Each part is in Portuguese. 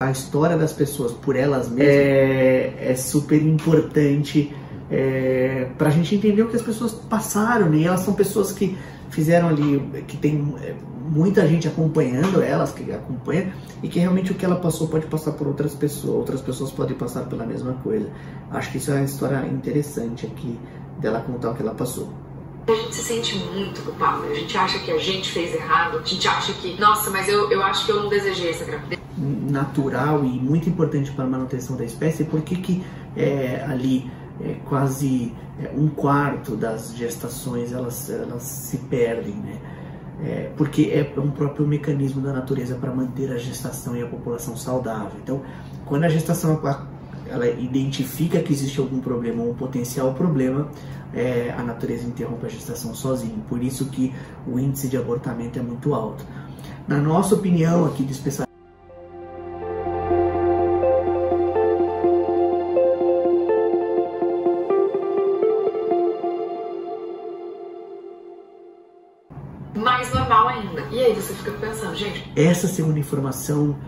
a história das pessoas por elas mesmas é super importante para a gente entender o que as pessoas passaram, né? E elas são pessoas que fizeram ali, que tem muita gente acompanhando elas, que acompanha, e que realmente o que ela passou pode passar por outras pessoas podem passar pela mesma coisa. Acho que isso é uma história interessante aqui, dela contar o que ela passou. A gente se sente muito culpado, a gente acha que a gente fez errado, a gente acha que, nossa, mas eu acho que eu não desejei essa gravidez. Natural e muito importante para a manutenção da espécie, porque ali quase 1/4 das gestações elas se perdem, né? Porque é um próprio mecanismo da natureza para manter a gestação e a população saudável. Então, quando a gestação ela identifica que existe algum problema ou um potencial problema, a natureza interrompe a gestação sozinha. Por isso que o índice de abortamento é muito alto. Na nossa opinião aqui de especialistas, mais normal ainda. E aí você fica pensando, gente... Essa segunda informação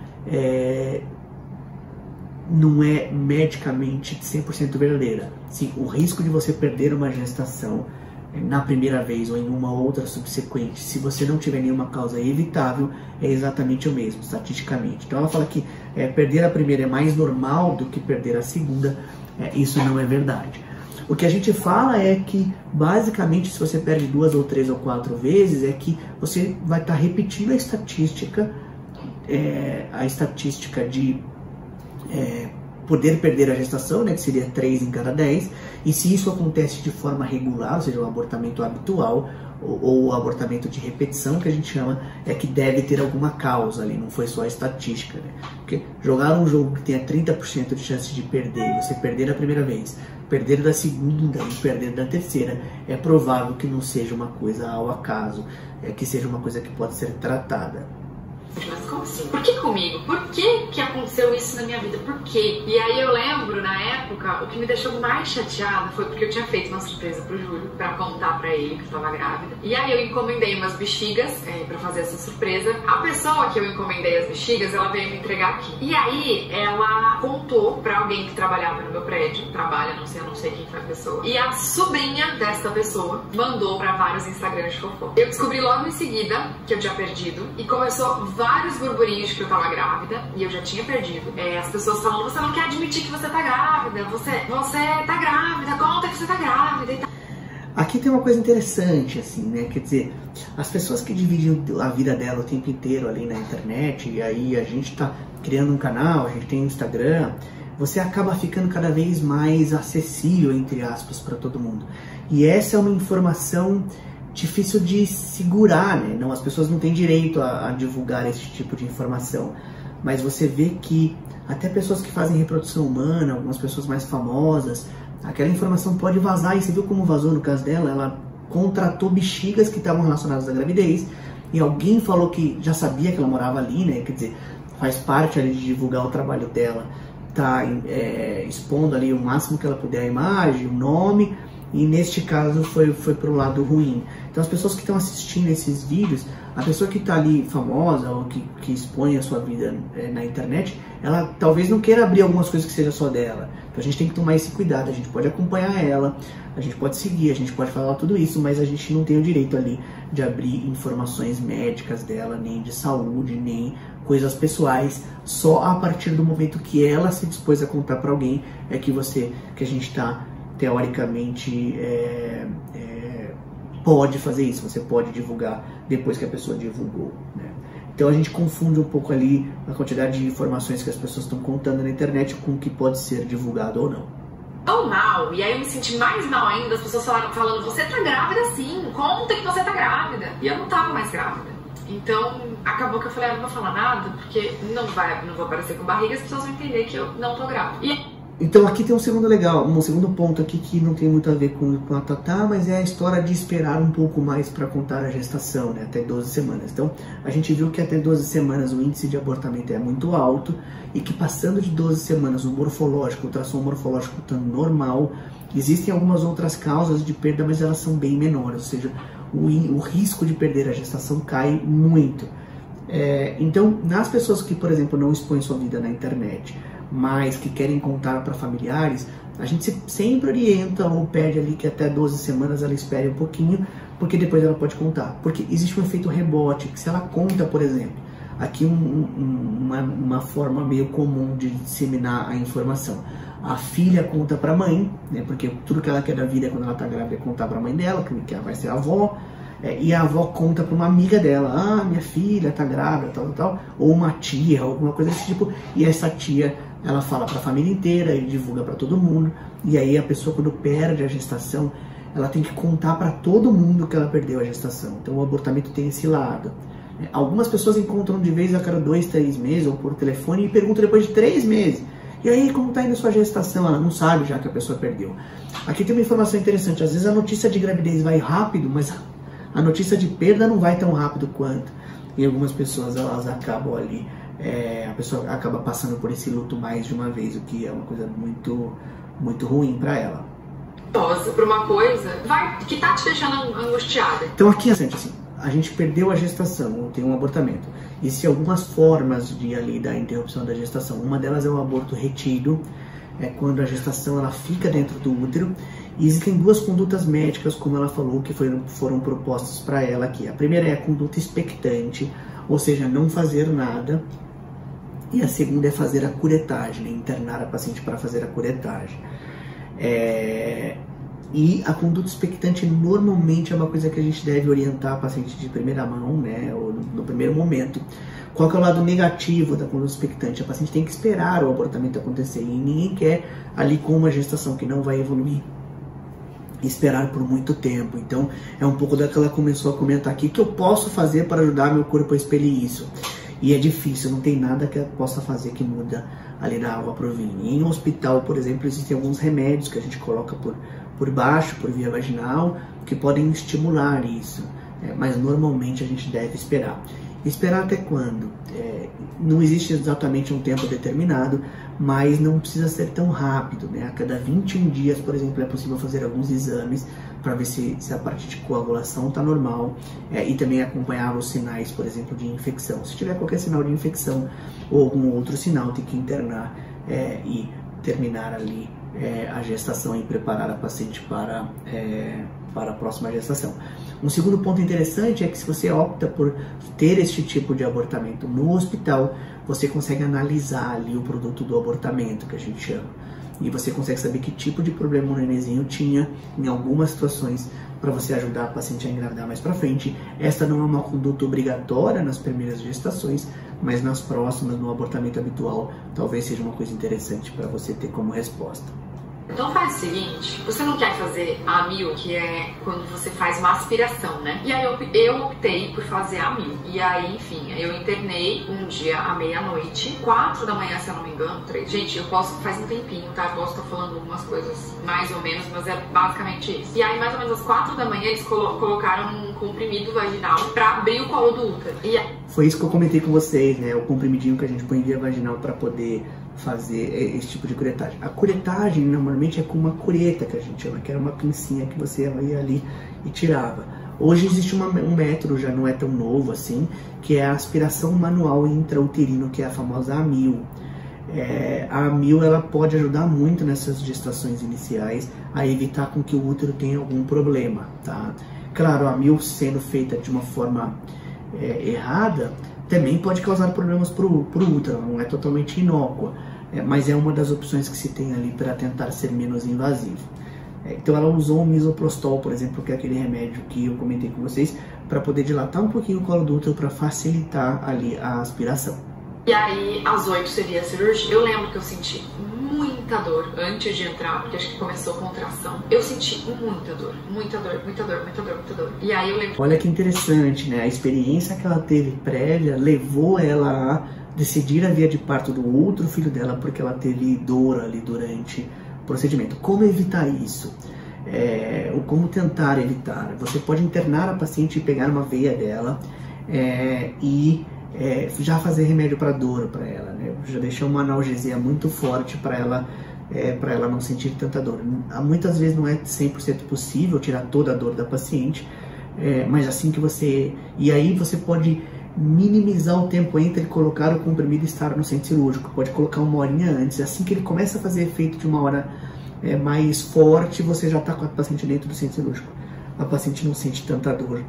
não é medicamente 100% verdadeira. Sim, o risco de você perder uma gestação na primeira vez ou em uma outra subsequente, se você não tiver nenhuma causa evitável, é exatamente o mesmo, estatisticamente. Então ela fala que perder a primeira é mais normal do que perder a segunda. Isso não é verdade. O que a gente fala é que, basicamente, se você perde 2 ou 3 ou 4 vezes, é que você vai estar repetindo a estatística de poder perder a gestação, né, que seria 3 em cada 10, e se isso acontece de forma regular, ou seja, o abortamento habitual, ou o abortamento de repetição, que a gente chama, é que deve ter alguma causa ali, não foi só a estatística, né? Porque jogar um jogo que tenha 30% de chance de perder, você perder a primeira vez, perder da segunda e perder da terceira, é provável que não seja uma coisa ao acaso, que seja uma coisa que pode ser tratada. Mas como assim? Por que comigo? Por que aconteceu isso na minha vida? Por quê? E aí eu lembro, na época, o que me deixou mais chateada foi porque eu tinha feito uma surpresa pro Júlio pra contar pra ele que eu tava grávida. E aí eu encomendei umas bexigas pra fazer essa surpresa. A pessoa que eu encomendei as bexigas, ela veio me entregar aqui. E aí ela contou pra alguém que trabalhava no meu prédio, eu não sei quem foi a pessoa. E a sobrinha desta pessoa mandou pra vários Instagrams de fofoca. Eu descobri logo em seguida que eu tinha perdido e começou vários burburinhos de que eu tava grávida e eu já tinha perdido. As pessoas falando, você não quer admitir que você tá grávida, você tá grávida, conta que você tá grávida e tal. Aqui tem uma coisa interessante, assim, né? Quer dizer, as pessoas que dividem a vida dela o tempo inteiro ali na internet, e aí a gente tá criando um canal, a gente tem um Instagram, você acaba ficando cada vez mais acessível, entre aspas, para todo mundo. E essa é uma informação difícil de segurar, né? Não, as pessoas não têm direito a divulgar esse tipo de informação. Mas você vê que até pessoas que fazem reprodução humana, algumas pessoas mais famosas, aquela informação pode vazar. E você viu como vazou no caso dela? Ela contratou bexigas que estavam relacionadas à gravidez e alguém falou que já sabia que ela morava ali, né? Quer dizer, faz parte ali de divulgar o trabalho dela, tá expondo ali o máximo que ela puder a imagem, o nome. E neste caso foi pro lado ruim. Então as pessoas que estão assistindo esses vídeos, a pessoa que está ali famosa ou que expõe a sua vida na internet, ela talvez não queira abrir algumas coisas que seja só dela. Então a gente tem que tomar esse cuidado. A gente pode acompanhar ela, a gente pode seguir, a gente pode falar tudo isso, mas a gente não tem o direito ali de abrir informações médicas dela, nem de saúde, nem coisas pessoais. Só a partir do momento que ela se dispôs a contar para alguém é que a gente está teoricamente pode fazer isso, você pode divulgar depois que a pessoa divulgou, né? Então a gente confunde um pouco ali a quantidade de informações que as pessoas estão contando na internet com o que pode ser divulgado ou não. Tão mal, e aí eu me senti mais mal ainda, as pessoas falando, você tá grávida sim, conta que você tá grávida. E eu não tava mais grávida. Então acabou que eu falei, eu não vou falar nada, porque não vou aparecer com barriga, as pessoas vão entender que eu não tô grávida. Então aqui tem um segundo ponto aqui que não tem muito a ver com a Tatá, mas é a história de esperar um pouco mais para contar a gestação, né, até 12 semanas. Então a gente viu que até 12 semanas o índice de abortamento é muito alto e que passando de 12 semanas o ultrassom morfológico está normal. Existem algumas outras causas de perda, mas elas são bem menores, ou seja, o risco de perder a gestação cai muito. Então, nas pessoas que, por exemplo, não expõem sua vida na internet, mas que querem contar para familiares, a gente sempre orienta ou pede ali que até 12 semanas ela espere um pouquinho, porque depois ela pode contar. Porque existe um efeito rebote, que se ela conta, por exemplo, aqui uma forma meio comum de disseminar a informação. A filha conta para a mãe, né, porque tudo que ela quer da vida quando ela está grávida é contar para a mãe dela, que ela vai ser a avó. E a avó conta para uma amiga dela, minha filha tá grávida, tal, ou uma tia, alguma coisa desse tipo, e essa tia, ela fala para a família inteira e divulga para todo mundo, e aí a pessoa, quando perde a gestação, ela tem que contar para todo mundo que ela perdeu a gestação. Então o abortamento tem esse lado. Algumas pessoas encontram de vez a cada 2, 3 meses, ou por telefone, e perguntam depois de 3 meses, e aí, como tá indo a sua gestação? Ela não sabe já que a pessoa perdeu. Aqui tem uma informação interessante, às vezes a notícia de gravidez vai rápido, mas a notícia de perda não vai tão rápido quanto. E algumas pessoas, elas acabam ali, a pessoa acaba passando por esse luto mais de uma vez, o que é uma coisa muito, muito ruim para ela. Por uma coisa que tá te deixando angustiada. Então aqui, assim, a gente perdeu a gestação, ou tem um abortamento. Existem algumas formas da interrupção da gestação. Uma delas é o aborto retido, quando a gestação ela fica dentro do útero. E existem 2 condutas médicas, como ela falou, que foram propostas para ela aqui. A primeira é a conduta expectante, ou seja, não fazer nada. E a segunda é fazer a curetagem, né? Internar a paciente para fazer a curetagem. E a conduta expectante normalmente é uma coisa que a gente deve orientar a paciente de primeira mão, né, ou no primeiro momento. Qual que é o lado negativo da conduta expectante? A paciente tem que esperar o abortamento acontecer, e ninguém quer ali com uma gestação que não vai evoluir esperar por muito tempo. Então é um pouco daquela que ela começou a comentar aqui, que eu posso fazer para ajudar meu corpo a expelir isso. E é difícil, não tem nada que eu possa fazer que muda ali da água pro vinho. Em um hospital, por exemplo, existem alguns remédios que a gente coloca por baixo, por via vaginal, que podem estimular isso. Mas normalmente a gente deve esperar. Esperar até quando? Não existe exatamente um tempo determinado, mas não precisa ser tão rápido, né? A cada 21 dias, por exemplo, é possível fazer alguns exames para ver se a parte de coagulação está normal, e também acompanhar os sinais, por exemplo, de infecção. Se tiver qualquer sinal de infecção ou algum outro sinal, tem que internar e terminar ali a gestação e preparar a paciente para a próxima gestação. Um segundo ponto interessante é que se você opta por ter este tipo de abortamento no hospital, você consegue analisar ali o produto do abortamento, que a gente chama. E você consegue saber que tipo de problema o nenenzinho tinha em algumas situações para você ajudar a paciente a engravidar mais para frente. Esta não é uma conduta obrigatória nas primeiras gestações, mas nas próximas, no abortamento habitual, talvez seja uma coisa interessante para você ter como resposta. Então faz o seguinte, você não quer fazer a AMIO, que é quando você faz uma aspiração, né? E aí eu optei por fazer a AMIO. E aí, enfim, eu internei um dia à meia-noite, 4 da manhã, se eu não me engano, 3. Gente, faz um tempinho, tá? Eu posso estar falando algumas coisas mais ou menos, mas é basicamente isso. E aí, mais ou menos às 4 da manhã, eles colocaram um comprimido vaginal pra abrir o colo do útero. Foi isso que eu comentei com vocês, né? O comprimidinho que a gente põe via vaginal para poder fazer esse tipo de curetagem. A curetagem normalmente é com uma cureta, que a gente chama, que era uma pincinha que você ia ali e tirava. Hoje existe um método, já não é tão novo assim, que é a aspiração manual intrauterino, que é a famosa AMIO. A AMIO ela pode ajudar muito nessas gestações iniciais a evitar com que o útero tenha algum problema, tá? Claro, a AMIO sendo feita de uma forma errada também pode causar problemas para o útero, não é totalmente inócua, mas é uma das opções que se tem ali para tentar ser menos invasivo. Então ela usou o misoprostol, por exemplo, que é aquele remédio que eu comentei com vocês, para poder dilatar um pouquinho o colo do útero para facilitar ali a aspiração. E aí, às 8 seria a cirurgia. Eu lembro que eu senti muita dor antes de entrar, porque acho que começou a contração. Eu senti muita dor, muita dor, muita dor, muita dor, muita dor. E aí eu lembro... Olha que interessante, né? A experiência que ela teve prévia levou ela a decidir a via de parto do outro filho dela, porque ela teve dor ali durante o procedimento. Como evitar isso? Ou como tentar evitar? Você pode internar a paciente e pegar uma veia dela já fazer remédio para dor para ela, né? Já deixar uma analgesia muito forte para ela não sentir tanta dor. Muitas vezes não é 100% possível tirar toda a dor da paciente, mas assim que você... E aí você pode minimizar o tempo entre colocar o comprimido e estar no centro cirúrgico. Pode colocar 1 horinha antes. Assim que ele começa a fazer efeito de 1 hora mais forte, você já está com a paciente dentro do centro cirúrgico. A paciente não sente tanta dor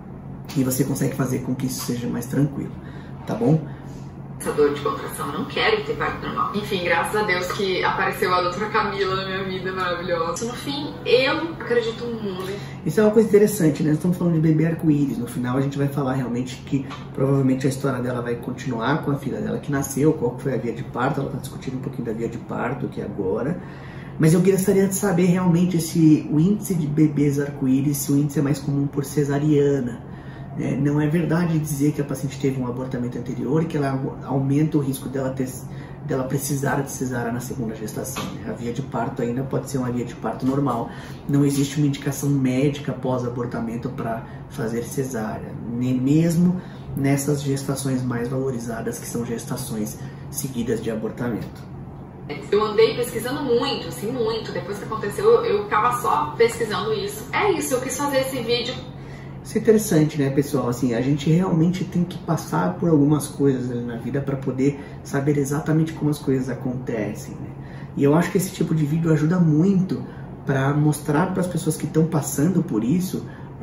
e você consegue fazer com que isso seja mais tranquilo, tá bom? Essa dor de contração, eu não quero ter parto normal. Enfim, graças a Deus que apareceu a doutora Camila na minha vida, maravilhosa. No fim, eu acredito muito. Isso é uma coisa interessante, né? Nós estamos falando de bebê arco-íris. No final a gente vai falar realmente que provavelmente a história dela vai continuar com a filha dela que nasceu, qual foi a via de parto. Ela está discutindo um pouquinho da via de parto aqui agora. Mas eu gostaria de saber realmente se o índice de bebês arco-íris, se o índice é mais comum por cesariana. Não é verdade dizer que a paciente teve um abortamento anterior e que ela aumenta o risco dela precisar de cesárea na segunda gestação. A via de parto ainda pode ser uma via de parto normal. Não existe uma indicação médica pós-abortamento para fazer cesárea, nem mesmo nessas gestações mais valorizadas, que são gestações seguidas de abortamento. Eu andei pesquisando muito, assim, muito. Depois que aconteceu, eu ficava só pesquisando isso. É isso, eu quis fazer esse vídeo. Isso é interessante, né, pessoal? Assim, a gente realmente tem que passar por algumas coisas ali na vida para poder saber exatamente como as coisas acontecem, né? E eu acho que esse tipo de vídeo ajuda muito para mostrar para as pessoas que estão passando por isso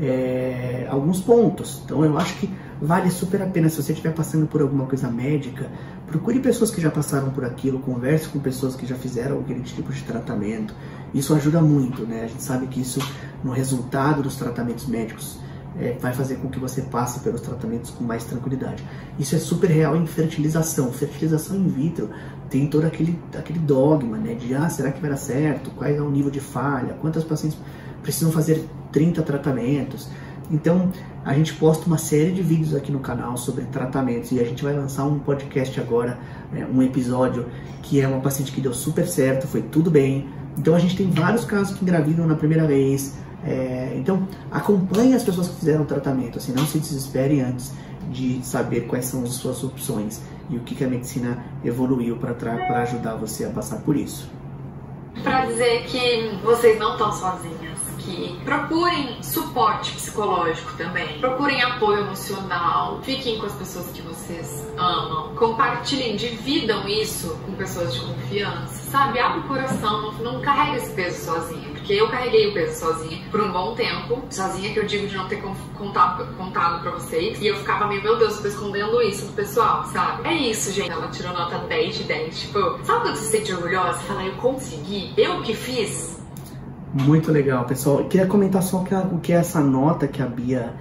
alguns pontos. Então eu acho que vale super a pena. Se você estiver passando por alguma coisa médica, procure pessoas que já passaram por aquilo, converse com pessoas que já fizeram aquele tipo de tratamento. Isso ajuda muito, né? A gente sabe que isso, no resultado dos tratamentos médicos, vai fazer com que você passe pelos tratamentos com mais tranquilidade. Isso é super real em fertilização. Fertilização in vitro tem todo aquele dogma, né, de será que vai dar certo? Qual é o nível de falha? Quantas pacientes precisam fazer 30 tratamentos? Então, a gente posta uma série de vídeos aqui no canal sobre tratamentos e a gente vai lançar um podcast agora, um episódio que é uma paciente que deu super certo, foi tudo bem. Então, a gente tem vários casos que engravidam na primeira vez. Então, acompanhe as pessoas que fizeram o tratamento, assim, não se desespere antes de saber quais são as suas opções e o que a medicina evoluiu para ajudar você a passar por isso. Para dizer que vocês não estão sozinhas, que procurem suporte psicológico também, procurem apoio emocional, fiquem com as pessoas que vocês amam, compartilhem, dividam isso com pessoas de confiança, sabe? Abre o coração, não carregue esse peso sozinha, porque eu carreguei o peso sozinha por um bom tempo, sozinha que eu digo de não ter contado pra vocês, e eu ficava meio, meu Deus, tô escondendo isso do pessoal, sabe? É isso, gente. Ela tirou nota 10 de 10, tipo, sabe quando você se sente orgulhosa? Você fala, eu consegui, eu que fiz. Muito legal, pessoal. Eu queria comentar só o que é essa nota que a Bia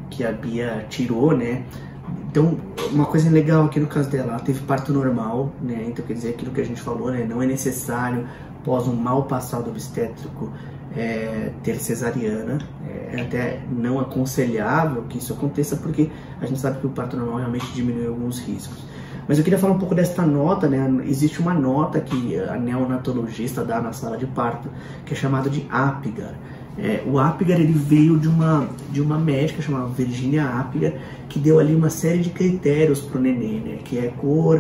tirou, né? Então, uma coisa legal aqui no caso dela, ela teve parto normal, né? Então, quer dizer, aquilo que a gente falou, né? Não é necessário, após um mau passado obstétrico, ter cesariana. É até não aconselhável que isso aconteça, porque a gente sabe que o parto normal realmente diminui alguns riscos. Mas eu queria falar um pouco desta nota, né? Existe uma nota que a neonatologista dá na sala de parto, que é chamada de Apgar. O Apgar, ele veio de uma médica chamada Virginia Apgar, que deu ali uma série de critérios para o nenê, né? Que é cor,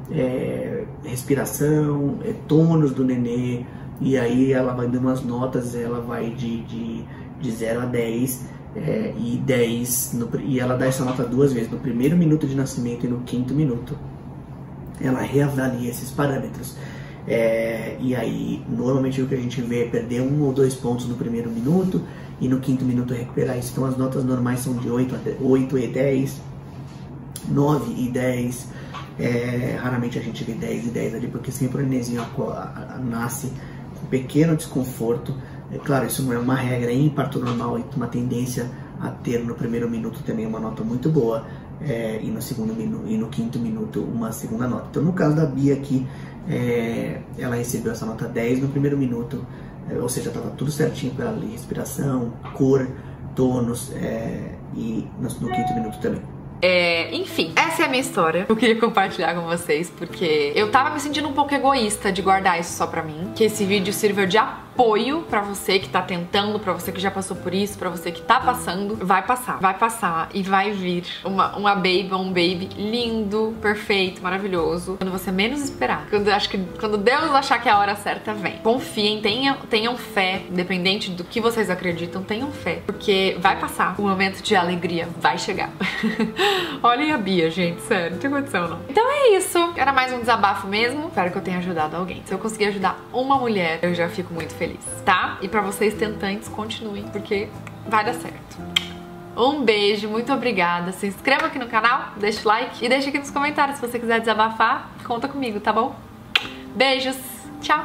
respiração, tônus do nenê, e aí ela vai dando umas notas, ela vai de 0 a 10, e 10, e ela dá essa nota 2 vezes, no primeiro minuto de nascimento e no 5º minuto. Ela reavalia esses parâmetros. E aí, normalmente o que a gente vê é perder 1 ou 2 pontos no primeiro minuto e no 5º minuto recuperar isso. Então as notas normais são de 8 e 10, 9 e 10. Raramente a gente vê 10 e 10 ali, porque sempre o nenenzinho nasce com pequeno desconforto. É claro, isso não é uma regra. Em parto normal, e uma tendência a ter no primeiro minuto também uma nota muito boa, e no 5º minuto uma segunda nota. Então, no caso da Bia aqui, ela recebeu essa nota 10 no primeiro minuto, ou seja, estava tudo certinho para ela ali, respiração, cor, tônus, e no 5º minuto também. Enfim, essa é a minha história. Eu queria compartilhar com vocês, porque eu tava me sentindo um pouco egoísta de guardar isso só pra mim, que esse vídeo sirva de apoio apoio pra você que tá tentando, pra você que já passou por isso, pra você que tá passando. Vai passar e vai vir uma baby ou um baby lindo, perfeito, maravilhoso, quando você menos esperar. Quando Deus achar que é a hora certa, vem. Confiem, tenham fé, independente do que vocês acreditam, tenham fé, porque vai passar. O momento de alegria vai chegar. Olhem a Bia, gente, sério, não tem condição não. Então é isso, era mais um desabafo mesmo. Espero que eu tenha ajudado alguém. Se eu conseguir ajudar uma mulher, eu já fico muito feliz, tá? E pra vocês tentantes, continuem, porque vai dar certo. Um beijo, muito obrigada. Se inscreva aqui no canal, deixa o like e deixa aqui nos comentários se você quiser desabafar. Conta comigo, tá bom? Beijos, tchau!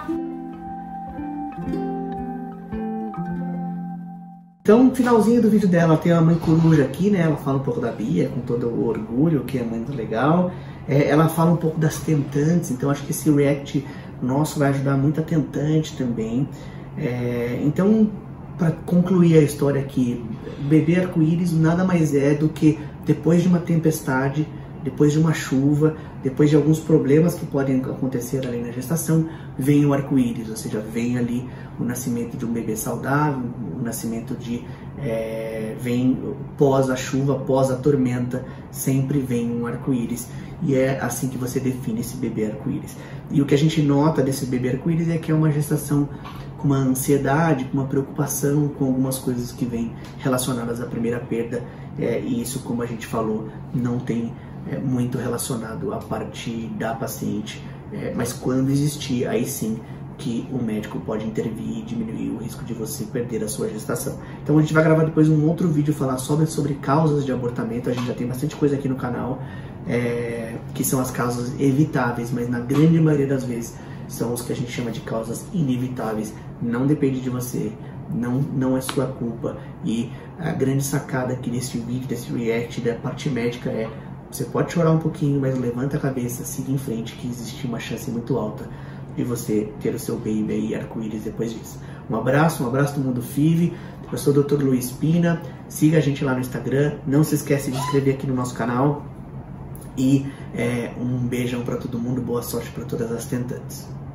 Então, no finalzinho do vídeo dela, tem a mãe coruja aqui, né? Ela fala um pouco da Bia, com todo o orgulho, que é muito legal. Ela fala um pouco das tentantes, então acho que esse react nosso vai ajudar muito a tentante também. Então, para concluir a história aqui, bebê arco-íris nada mais é do que depois de uma tempestade, depois de uma chuva, depois de alguns problemas que podem acontecer ali na gestação, vem o arco-íris, ou seja, vem ali o nascimento de um bebê saudável, o nascimento de... vem pós a chuva, pós a tormenta, sempre vem um arco-íris. E é assim que você define esse bebê arco-íris. E o que a gente nota desse bebê arco-íris é que é uma gestação com uma ansiedade, com uma preocupação com algumas coisas que vêm relacionadas à primeira perda. E isso, como a gente falou, não tem muito relacionado à parte da paciente. Mas quando existir, aí sim que o médico pode intervir e diminuir o risco de você perder a sua gestação. Então a gente vai gravar depois um outro vídeo falar sobre causas de abortamento. A gente já tem bastante coisa aqui no canal, que são as causas evitáveis, mas na grande maioria das vezes são os que a gente chama de causas inevitáveis. Não depende de você, não é sua culpa. E a grande sacada aqui desse vídeo, desse react, da parte médica você pode chorar um pouquinho, mas levanta a cabeça, siga em frente, que existe uma chance muito alta de você ter o seu baby aí arco-íris depois disso. Um abraço do Mundo FIV. Eu sou o Dr. Luiz Pina. Siga a gente lá no Instagram. Não se esquece de se inscrever aqui no nosso canal. E um beijão para todo mundo. Boa sorte para todas as tentantes.